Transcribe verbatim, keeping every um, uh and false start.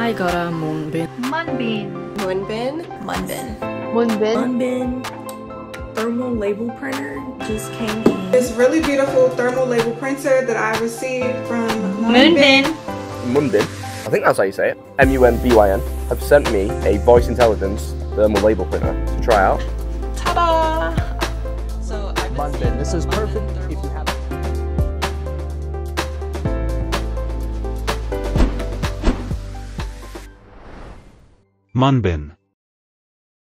I got a MUNBYN. MUNBYN. MUNBYN. MUNBYN. MUNBYN. MUNBYN. Thermal label printer just came in. This really beautiful thermal label printer that I received from MUNBYN. MUNBYN, I think that's how you say it, M U N B Y N, have sent me a voice intelligence thermal label printer to try out. Ta-da! So I've been MUNBYN, this is perfect if you have MUNBYN.